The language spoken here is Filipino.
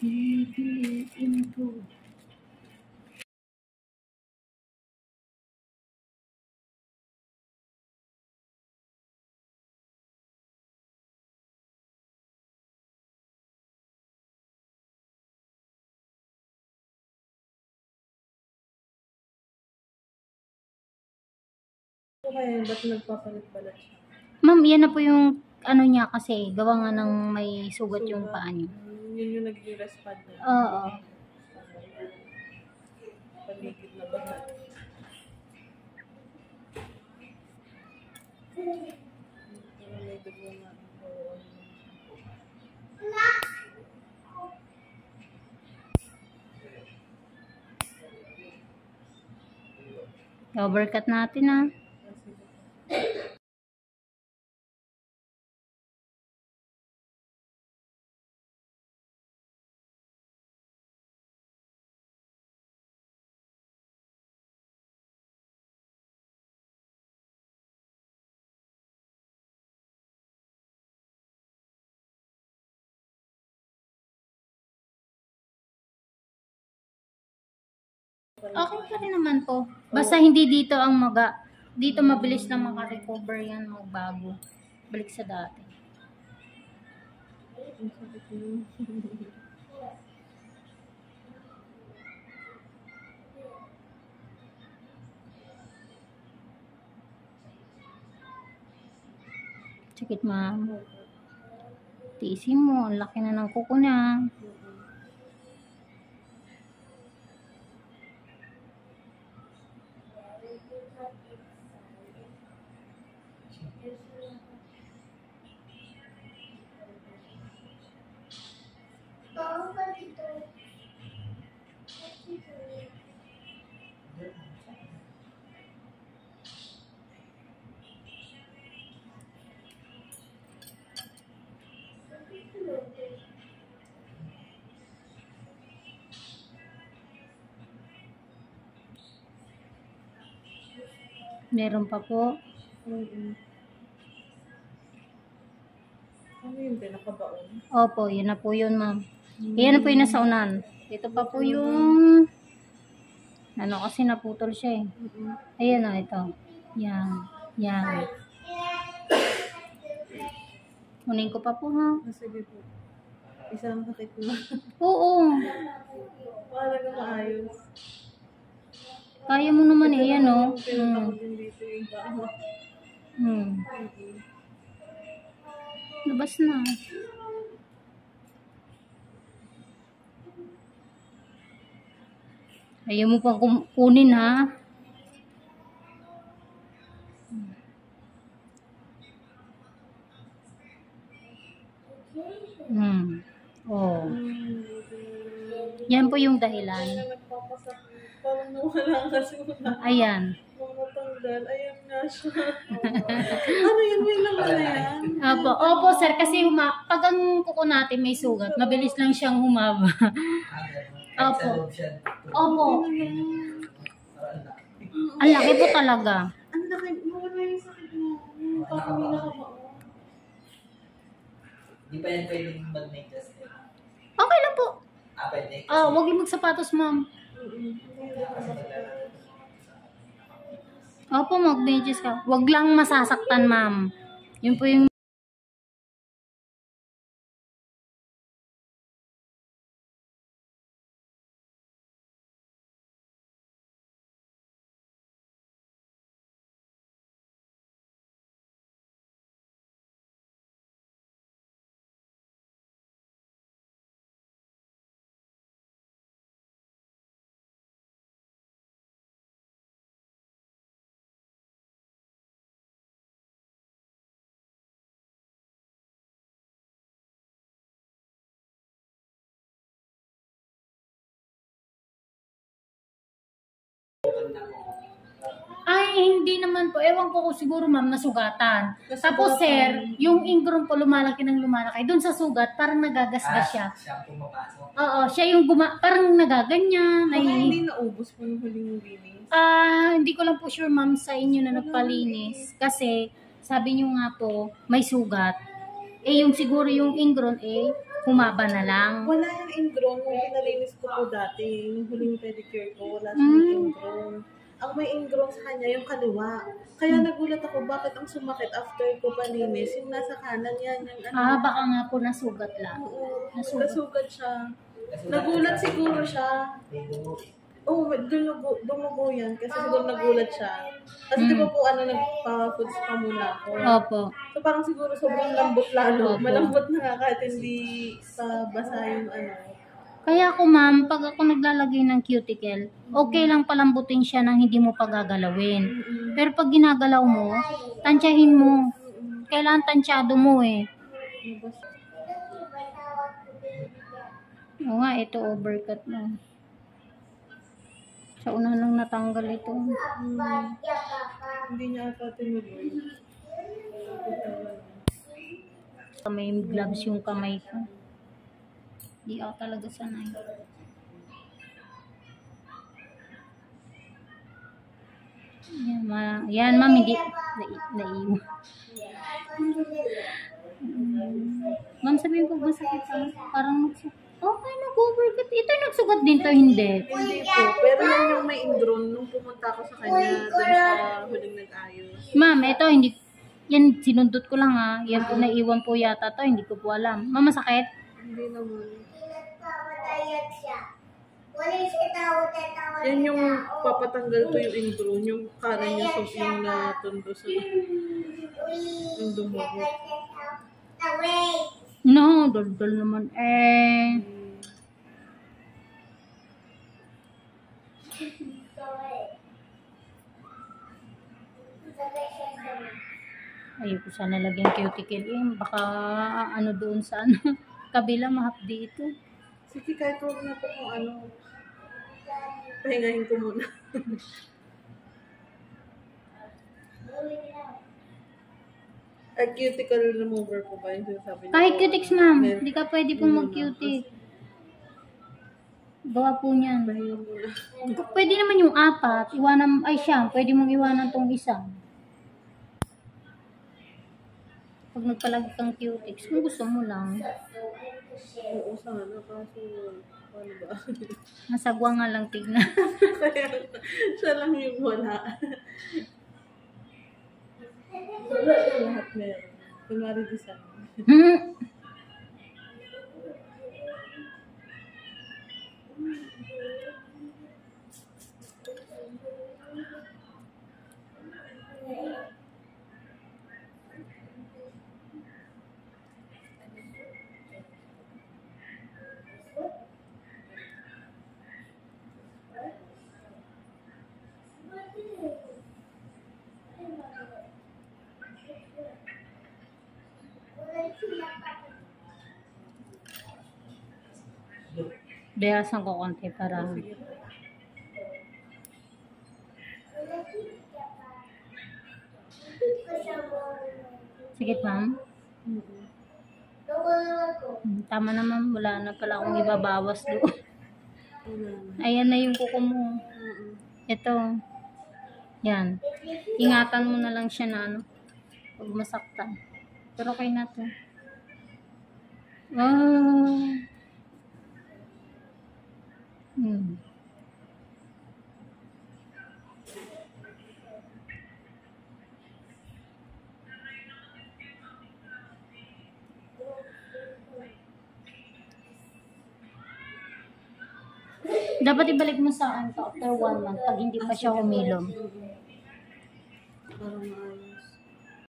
Info. Kaya ba't nagpapalit-balat siya? Ma'am, yan na po yung ano niya kasi gawa nga ng may sugat yung paa niya. Yun yung naging respond niya. Oo. Paligid na ba? May dugo na. Overcut natin ah. Okay pa rin naman po. Basta hindi dito ang dito mabilis na makarecover yan, magbago. Balik sa dati. Sakit ma'am. Tiisin mo, ang laki na ng kuko niya. Meron pa po. Ano yung pinakabaon? Opo, yun na po yun ma'am. Yan na po yung nasa unan. Ito pa po yung ano kasi naputol siya eh. Ayan o, ito. Yan. Yan. Kunin ko pa po ha. Sige po. Isang sakit na. Oo. Wala ka maayos. Kaya mo naman eh, yan o. Pinunta ko din dito yung baon. Labas na. Ayaw mo pang kunin ha. Oh. Yan po yung dahilan. Parang nawala ka sila. Ayan. Matanggal. Ayan nga siya. Ano yun? May laman na yan? Opo sir, kasi pag ang kuko natin may sugat, mabilis lang siyang humaba. Opo. Opo. Ang laki po talaga. Ang laki. Mawala yung sakit mo. Parang may nakabaon. Di pa yan pwedeng mag-make test? Okay lang po. Pwede. Huwag yung magsapatos ma'am. Opo, mag-medyas ka. Huwag lang masasaktan ma'am. Yun po yung hindi naman po. Ewan ko siguro ma'am nasugatan. Tapos sir, yung ingron po lumalaki ng lumalaki. Doon sa sugat, parang nagagasgas siya. Siya ang pumapasok. Oo, siya yung parang nagaganyan. Hindi naubos po yung huling linis? Hindi ko lang po sure ma'am sa inyo na nagpalinis. Kasi sabi nyo nga po, may sugat. Yung siguro yung ingron Humaba na lang. Wala yung ingrown nung pinalinis ko po dati. Yung huling pedicure ko, wala siyang ingrown. Ang may ingrown sa kanya, yung kaliwa. Kaya nagulat ako, bakit ang sumakit after ko palinis? Yung nasa kanan yan, yung ano. Baka nga po nasugat lang. Oo, Nasugat. nasugat siya. Nagulat siguro siya. May dugo. Oo, dumugo yan. Kasi siguro nagulat siya. Kasi di ba po nagpa-foods pa muna ako. Opo. So parang siguro sobrang lambot lalo. Opo. Malambot na nga kahit hindi pa basa yung ano. Kaya ako ma'am, pag ako naglalagay ng cuticle, okay lang palambutin siya nang hindi mo pagagalawin. Pero pag ginagalaw mo, tansyahin mo. Kailangan tansyado mo eh. Oo nga, ito overcut na. Sa una lang natanggal ito. Hindi niya ata tinuloy. May gloves yung kamay ko. Di ako talaga sanay. Yan ma'am, hindi. Naiiwan. Ma'am, sabihin ko masakit sa parang nagsugat. Okay, nag-overcut. Ito nagsugat din to, hindi. Hindi po. Pero yan yung may ingrown nung pumunta ako sa kanya doon sa huling nag-ayos. Ma'am, ito hindi. Yan, sinundot ko lang ha. Yan po, naiwan po yata to. Hindi ko po alam. Ma'am, masakit? Hindi naman. Yan yung papatanggal ko yung ingrown, yung kanan niya so yung natundo sa yung dumugo. No, dol-dol naman. Ayoko sana lagyan cuticle eh. Baka ano doon sa ano. Kabila mahapdi ito. Sige, kahit huwag na po kung ano. Pahingahin ko muna. Cuticle remover po ba yung sinasabi niyo? Kahit cutics ma'am, hindi ka pwede pong mag-cutic. Gawa po niyan. Pahinga muna. Pwede naman yung 4, iwanan, ay siya, pwede mong iwanan tong isa. Pag nagpalagi kang cutics, kung gusto mo lang. Oo, sana. Kaso, paano ba? Masagwa nga lang tignan. Kaya, siya lang yung wala. Wala yung lahat meron. Kunwari design. Bayasan ko konti para. Sige ma'am. Tama naman, wala na pala akong ibabawas doon. Ayan na yung kuko mo. Ito. Yan. Ingatan mo na lang siya na ano. Pag masaktan. Pero okay na to. Dapat ibalik mo sa akin to after 1 month pag hindi pa siya humilom. Parang